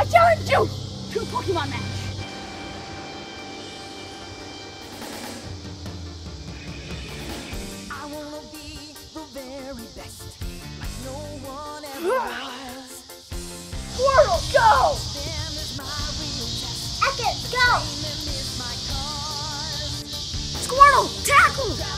challenge you to Pokemon match. I wanna be the very best, like no one ever was. Squirtle, go! Them is my real test. Ekans, go! Them is my cause. Squirtle, tackle!